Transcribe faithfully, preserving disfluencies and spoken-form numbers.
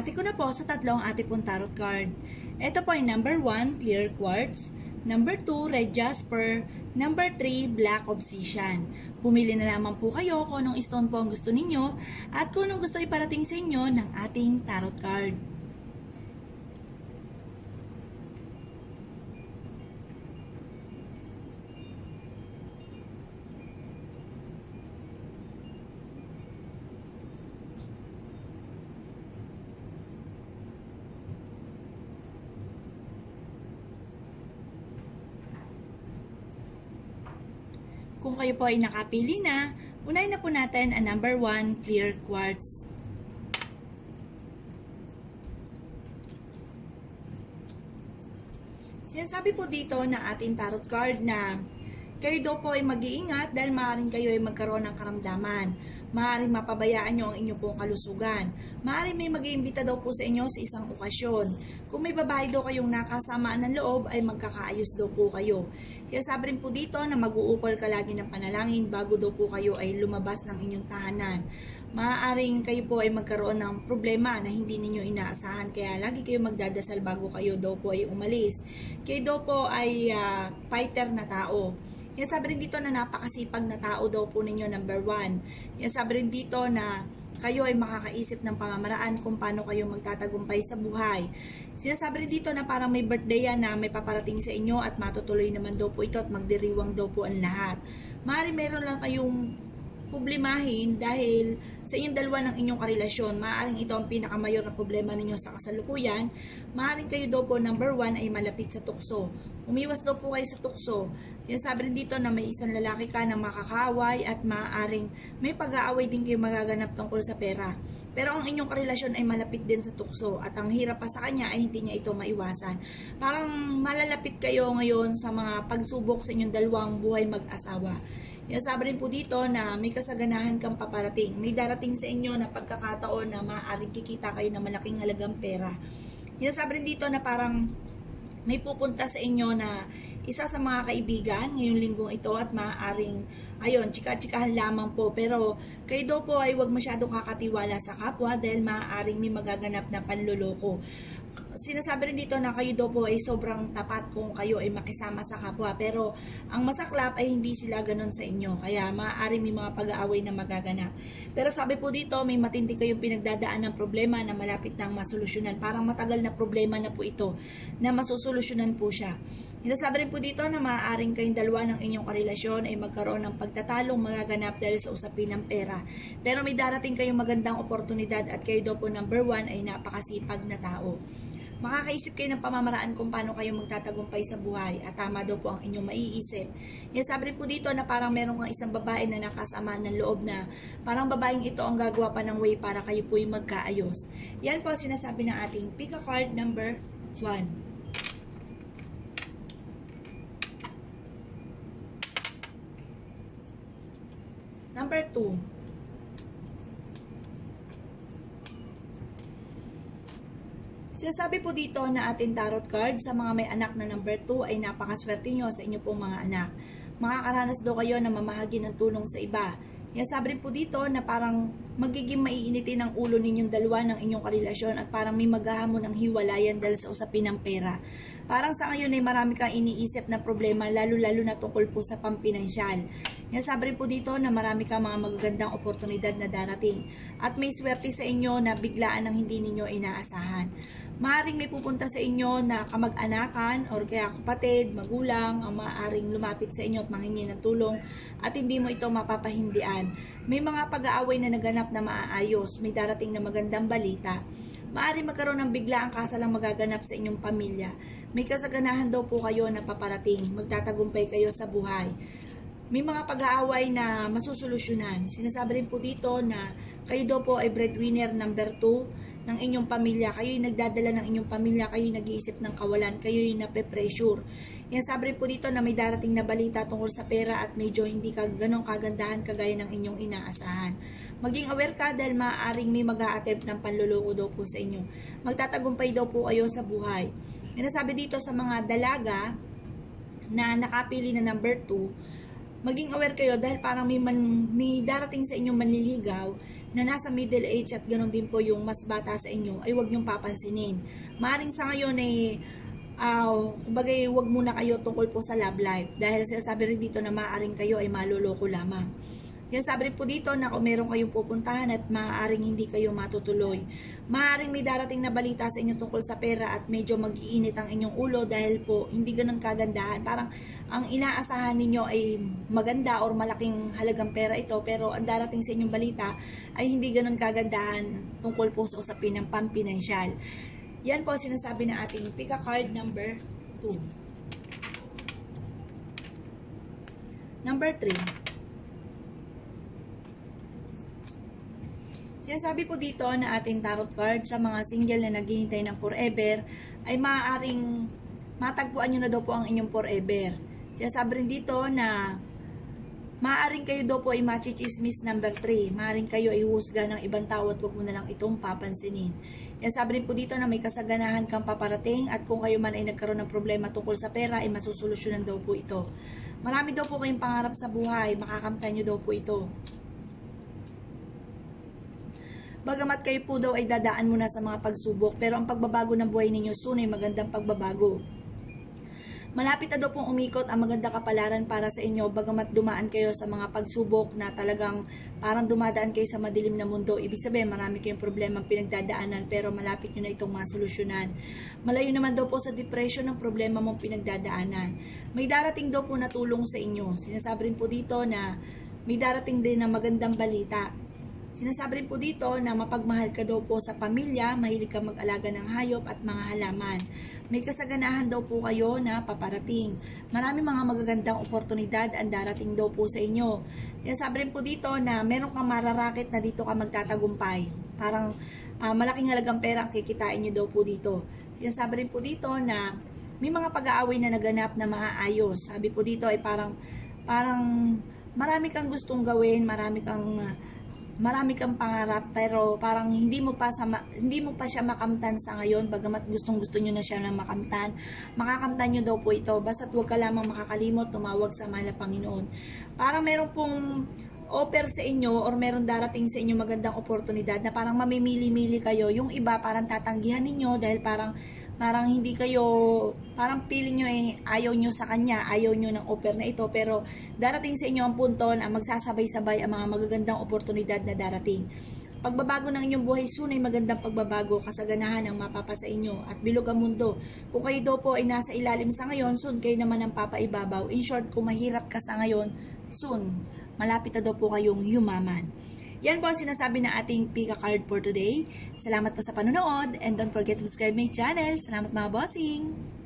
Hinati ko na po sa tatlong ate pong tarot card. Ito po ay number one, clear quartz. Number two, red jasper. Number three, black obsidian. Pumili na lamang po kayo kung anong stone po ang gusto ninyo at kung anong gusto iparating sa inyo ng ating tarot card. Kung kayo po ay nakapili na, unahin na po natin ang number one, clear quartz. Sinasabi po dito ng ating tarot card na kayo daw po ay mag-iingat dahil maaaring kayo ay magkaroon ng karamdaman. Maaaring mapabayaan nyo ang inyong pong kalusugan. Maaaring may mag-iimbita daw po sa inyo sa isang okasyon. Kung may babae daw kayong nakasamaan ng loob, ay magkakaayos daw po kayo. Kaya sabi rin po dito na mag-uukol ka lagi ng panalangin bago daw po kayo ay lumabas ng inyong tahanan. Maaaring kayo po ay magkaroon ng problema na hindi ninyo inaasahan. Kaya lagi kayo magdadasal bago kayo daw po ay umalis. Kayo daw po ay uh, fighter na tao. Yan sabi rin dito na napakasipag na tao daw po ninyo, number one. Yan sabi rin dito na kayo ay makakaisip ng pamamaraan kung paano kayo magtatagumpay sa buhay. Sinasabi rin dito na parang may birthday yan na may paparating sa inyo at matutuloy naman daw po ito at magdiriwang daw po ang lahat. Maaari meron lang kayong problemahin dahil sa inyong dalawa ng inyong karelasyon. Maaaring ito ang pinakamayor na problema ninyo sa kasalukuyan. Maaaring kayo daw po, number one, ay malapit sa tukso. Umiwas daw po kayo sa tukso. Sinasabi rin dito na may isang lalaki ka na makakaway at maaaring may pag-aaway din kayo magaganap tungkol sa pera. Pero ang inyong karelasyon ay malapit din sa tukso at ang hirap pa sa kanya ay hindi niya ito maiwasan. Parang malalapit kayo ngayon sa mga pagsubok sa inyong dalawang buhay mag-asawa. Sabi rin po dito na may kasaganahan kang paparating. May darating sa inyo na pagkakataon na maaaring kikita kayo ng malaking halagang pera. Sabi rin dito na parang may pupunta sa inyo na isa sa mga kaibigan ngayong linggong ito at maaaring, ayun, chika-chikahan lamang po. Pero kayo daw po ay huwag masyadong kakatiwala sa kapwa dahil maaaring may magaganap na panluloko. Sinasabi rin dito na kayo daw po ay sobrang tapat kung kayo ay makisama sa kapwa. Pero ang masaklap ay hindi sila ganon sa inyo. Kaya maaaring may mga pag-aaway na magaganap. Pero sabi po dito, may matindi kayong pinagdadaan ng problema na malapit nang masolusyonan. Parang matagal na problema na po ito na masusolusyonan po siya. Sinasabi rin po dito na maaaring kayong dalawa ng inyong karelasyon ay magkaroon ng pagtatalong magaganap dahil sa usapin ng pera. Pero may darating kayong magandang oportunidad at kayo daw po, number one, ay napakasipag na tao. Makakaisip kayo ng pamamaraan kung paano kayo magtatagumpay sa buhay at tama daw po ang inyong maiisip. Yan sabi rin po dito na parang meron kang isang babae na nakasama ng loob na parang babaeng ito ang gagawa pa ng way para kayo po yung magkaayos. Yan po sinasabi ng ating pick a card number one. Number two. Sinasabi po dito na ating tarot card sa mga may anak na number two ay napakaswerte nyo sa inyo pong mga anak. Makakaranas daw kayo na mamahagi ng tulong sa iba. Yan sabi rin po dito na parang magiging maiinitin ang ulo ninyong dalawa ng inyong karelasyon at parang may maghahamon ng hiwalayan dahil sa usapin ng pera. Parang sa ngayon ay marami kang iniisip na problema lalo-lalo na tungkol po sa pampinansyal. Yan sabi rin po dito na marami kang mga magagandang oportunidad na darating at may swerte sa inyo na biglaan ang hindi ninyo inaasahan. Maaring may pupunta sa inyo na kamag-anakan or kaya kapatid, magulang ang maaring lumapit sa inyo at manghingi ng tulong at hindi mo ito mapapahindian. May mga pag-aaway na naganap na maaayos, may darating na magandang balita. Maaring magkaroon ng biglaang kasalang magaganap sa inyong pamilya. May kasaganahan daw po kayo na paparating, magtatagumpay kayo sa buhay. May mga pag-aaway na masusolusyonan. Sinasabi rin po dito na kayo daw po ay breadwinner number two ng inyong pamilya. Kayo yung nagdadala ng inyong pamilya, kayo yung nag-iisip ng kawalan, kayo yung nape-pressure. Yan sabi rin po dito na may darating na balita tungkol sa pera at medyo hindi ka ganong kagandahan kagaya ng inyong inaasahan. Maging aware ka dahil maaaring may mag-a-attempt ng panluloko daw po sa inyo. Magtatagumpay daw po kayo sa buhay. Yan sabi dito sa mga dalaga na nakapili na number two, maging aware kayo dahil parang may, man, may darating sa inyong manliligaw na nasa middle age at ganoon din po yung mas bata sa inyo, ay huwag niyong papansinin. Maaring sa ngayon ay uh, kumbaga huwag muna kayo tungkol po sa love life dahil sinasabi rin dito na maaring kayo ay maloloko lamang. Sinasabi rin po dito na kung meron kayong pupuntahan at maaaring hindi kayo matutuloy. Maaaring may darating na balita sa inyo tungkol sa pera at medyo mag-iinit ang inyong ulo dahil po hindi ganun kagandahan. Parang ang inaasahan ninyo ay maganda or malaking halagang pera ito, pero ang darating sa inyong balita ay hindi ganun kagandahan tungkol po sa usapin ng pampinansyal. Yan po sinasabi ng ating pick a card number two. Number three. Sinasabi po dito na ating tarot card sa mga single na naghihintay ng forever ay maaaring matagpuan nyo na daw po ang inyong forever. Sinasabi rin dito na maaaring kayo daw po ay machichismis number three. Maaaring kayo ay husga ng ibang tao at huwag mo na lang itong papansinin. Sinasabi rin po dito na may kasaganahan kang paparating at kung kayo man ay nagkaroon ng problema tungkol sa pera ay masusolusyonan daw po ito. Marami daw po kayong pangarap sa buhay, makakamtan nyo daw po ito. Bagamat kayo po daw ay dadaan muna sa mga pagsubok, pero ang pagbabago ng buhay ninyo soon ay magandang pagbabago. Malapit na daw pong umikot ang maganda kapalaran para sa inyo, bagamat dumaan kayo sa mga pagsubok na talagang parang dumadaan kayo sa madilim na mundo. Ibig sabihin, marami kayong problema pinagdadaanan, pero malapit nyo na itong masolusyonan. Malayo naman daw po sa depression ng problema mong pinagdadaanan. May darating daw po na tulong sa inyo. Sinasabi rin po dito na may darating din na magandang balita. Sinasabi rin po dito na mapagmahal ka daw po sa pamilya, mahilig ka mag-alaga ng hayop at mga halaman. May kasaganahan daw po kayo na paparating. Marami mga magagandang oportunidad ang darating daw po sa inyo. Sinasabi rin po dito na meron kang mararakit na dito ka magtatagumpay. Parang uh, malaking halagang pera ang kikitain nyo daw po dito. Sinasabi rin po dito na may mga pag-aaway na naganap na maaayos. Sabi po dito ay parang, parang marami kang gustong gawin, marami kang... Uh, marami kang pangarap pero parang hindi mo pa sa hindi mo pa siya makamtan sa ngayon, bagamat gustong-gusto niyo na siya na makamtan. Makakamtan niyo daw po ito, basta't huwag ka lamang makakalimot tumawag sa mahal na Panginoon. Parang meron pong offer sa inyo or meron darating sa inyo magandang oportunidad na parang mamimili-mili kayo. Yung iba parang tatanggihan ninyo dahil parang parang hindi kayo, parang feeling nyo eh, ayaw nyo sa kanya, ayaw nyo ng offer na ito, pero darating sa inyo ang punto na magsasabay-sabay ang mga magagandang oportunidad na darating. Pagbabago ng inyong buhay soon ay magandang pagbabago, kasaganahan ang mapapa sa inyo at bilog ang mundo. Kung kayo daw po ay nasa ilalim sa ngayon, soon kayo naman ang papaibabaw. In short, kung mahirap ka sa ngayon, soon, malapit na daw po kayong yumaman. Yan po ang sinasabi na ating pick a card for today. Salamat po sa panonood and don't forget to subscribe my channel. Salamat mga bossing!